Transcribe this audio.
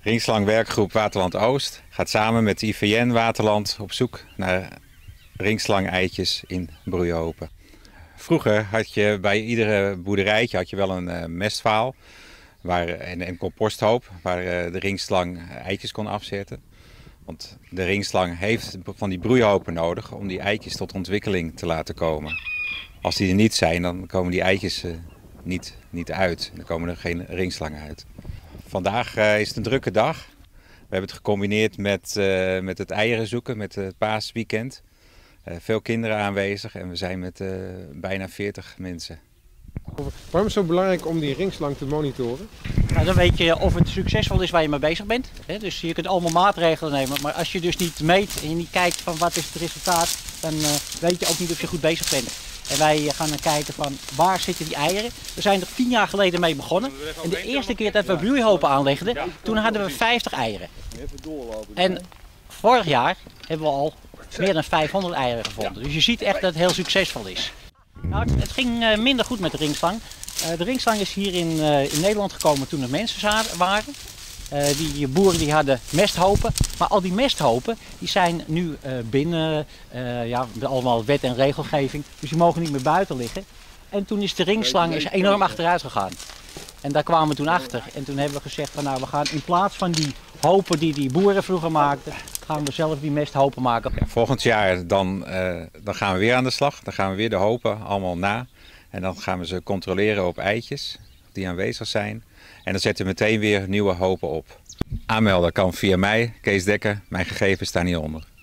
Ringslang werkgroep Waterland Oost gaat samen met de IVN Waterland op zoek naar ringslang-eitjes in broeihopen. Vroeger had je bij iedere boerderijtje wel een mestvaal en een composthoop waar de ringslang eitjes kon afzetten. Want de ringslang heeft van die broeihopen nodig om die eitjes tot ontwikkeling te laten komen. Als die er niet zijn, dan komen die eitjes niet uit. Dan komen er geen ringslangen uit. Vandaag is het een drukke dag. We hebben het gecombineerd met het eieren zoeken, met het paasweekend. Veel kinderen aanwezig en we zijn met bijna 40 mensen. Waarom is het zo belangrijk om die ringslang te monitoren? Nou, dan weet je of het succesvol is waar je mee bezig bent. Dus je kunt allemaal maatregelen nemen, maar als je dus niet meet en je niet kijkt van wat is het resultaat, dan weet je ook niet of je goed bezig bent. En wij gaan dan kijken van waar zitten die eieren. We zijn er 10 jaar geleden mee begonnen. En de eerste keer dat we broeihopen aanlegden, toen hadden we 50 eieren. En vorig jaar hebben we al meer dan 500 eieren gevonden. Dus je ziet echt dat het heel succesvol is. Nou, het ging minder goed met de ringslang. De ringslang is hier in Nederland gekomen toen er mensen waren. Die boeren die hadden mesthopen, maar al die mesthopen die zijn nu binnen allemaal wet en regelgeving, dus die mogen niet meer buiten liggen. En toen is de ringslang enorm achteruit gegaan. En daar kwamen we toen achter. En toen hebben we gezegd van nou, we gaan in plaats van die hopen die boeren vroeger maakten, gaan we zelf die mesthopen maken. Ja, volgend jaar dan gaan we weer aan de slag. Dan gaan we weer de hopen allemaal na. En dan gaan we ze controleren op eitjes die aanwezig zijn. En dan zetten we meteen weer nieuwe hopen op. Aanmelden kan via mij, Kees Dekker. Mijn gegevens staan hieronder.